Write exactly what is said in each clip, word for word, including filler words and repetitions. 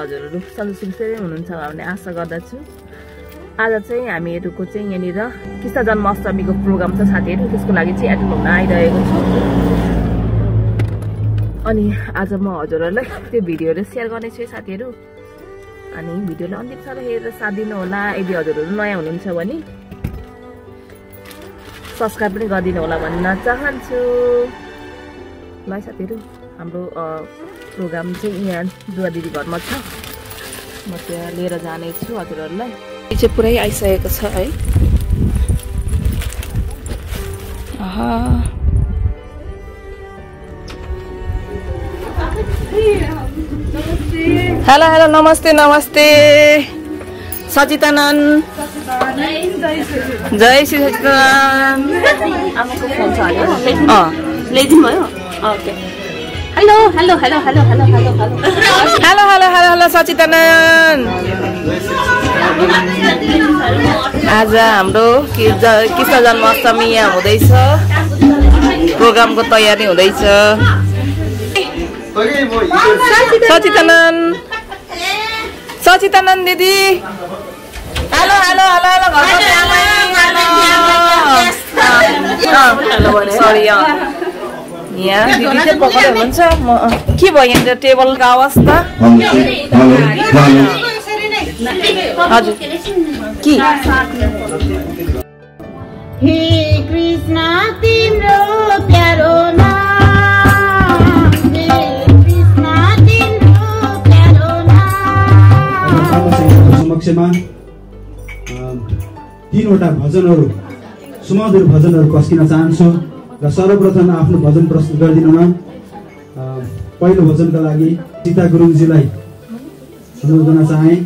हजुरहरू सन्चै हुनुहुन्छ भन्ने आशा गर्दछु। आज चाहिँ हामीहरूको चाहिँ यहाँनिर कृष्ण जन्म अष्टमीको प्रोग्राम छ साथीहरू, त्यसको लागि चाहिँ एटेन्ड हुन आइरहेको छु। अनि आज म हजुरहरूलाई त्यो भिडियोहरू सेयर गर्नेछु साथीहरू। अनि भिडियोलाई अन्तिमसम्म हेरेर साथ दिनु होला। यदि हजुरहरू नयाँ हुनुहुन्छ भने सब्सक्राइब पनि गरिदिनु होला भन्न चाहन्छु। ल साथीहरू, हाम्रो प्रोग्राम चाहिँ यहाँ दुवा दिदी घरमा छ, म त्यहाँ लिएर जानेछु हजुरहरूलाई। यो चाहिँ पुरै आइसकेको छ है। हेलो हेलो नमस्ते नमस्ते सचितानन, जय श्री सचितानन। आमाको फोन छ हैन? अँ ल्याइदिनु भयो। Okay. Hello hello hello hello hello hello hello hello hello hello hello Sachitanan. आज हाम्रो कृष्ण जन्म अष्टमी यहाँ हुँदैछ, प्रोग्रामको तयारी हुँदैछ। सचितानन सचितानन दिदी हेलो हेलो हेलो हेलो घरमा सरी यहाँ दिदी चाहिँ पकाउँदै हुनुहुन्छ। म के भयो यहाँनिर टेबलको अवस्था? हजुर के हे कृष्ण तिम्रो प्यारो समक्षमा तीनवटा भजनहरू सुमधुर भजनहरू पस्किन चाहन्छु र सर्वप्रथम आफ्नो भजन प्रस्तुत गरिदिनुमा पहिलो भजनका लागि सीता गुरुङजीलाई अनुरोध गर्न चाहे।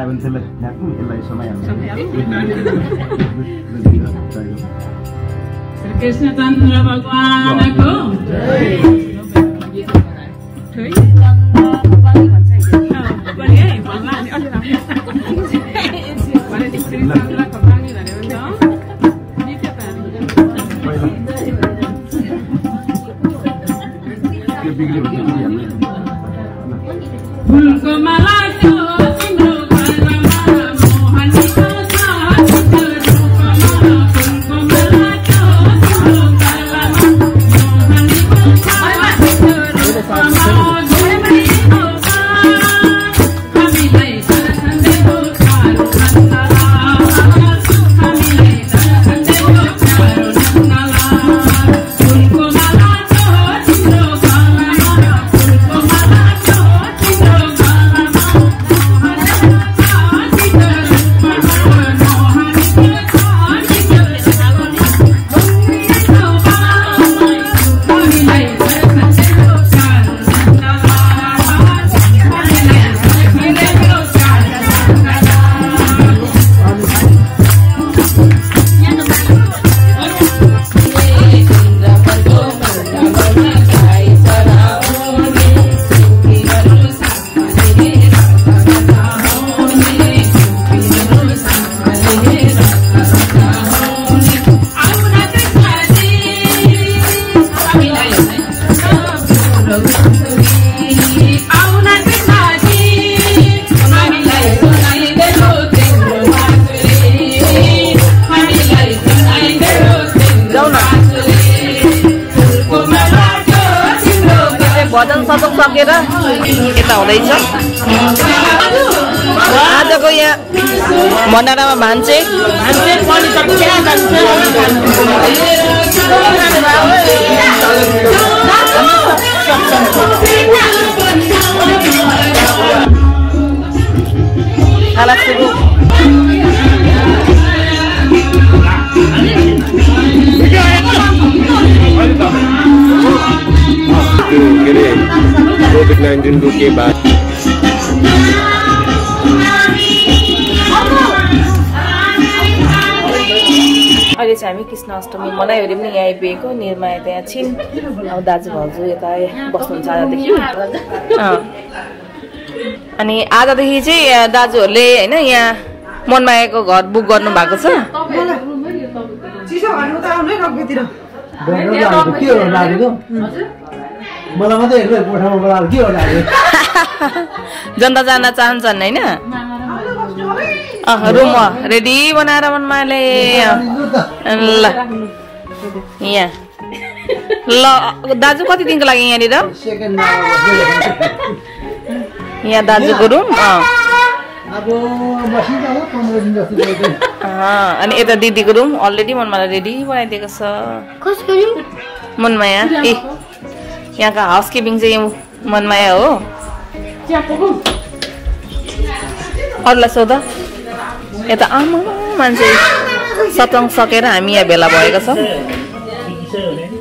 मान्छेलाई ल्याएको यसलाई समाइहाल्छ श्री कृष्ण चन्द्र भगवानको फुलको माला भजन सजक सकेर यता हुँदैछ आजको यहाँ भण्डारामा भान्चे खाना सुरु कोविड नाइन्टीन के बाद अहिले चाहिँ हामी कृष्ण अष्टमी मनाइवरी पनि यहाँ आइपुगेको निर्मा यता यहाँ छिन् अब दाजु भाउजू यता बस्नुहुन्छ आजदेखि अनि आजदेखि चाहिँ दाजुहरूले होइन यहाँ मनमायाको घर बुक गर्नु भएको छ जनता जान चाहन्छन् होइन रुम रेडी बनाएर मनमायाले ल यहाँ ल दाजु कति दिनको लागि यहाँनिर यहाँ दाजुको रुम अनि यता दिदीको रुम अलरेडी मनमायाले रेडी बनाइदिएको छ मनमाया ए यहाँको हाउसकिपिङ चाहिँ मनमाया हो अरूलाई सोध यता आमा मान्छे सत्सङ्ग सकेर हामी यहाँ भेला भएका छौँ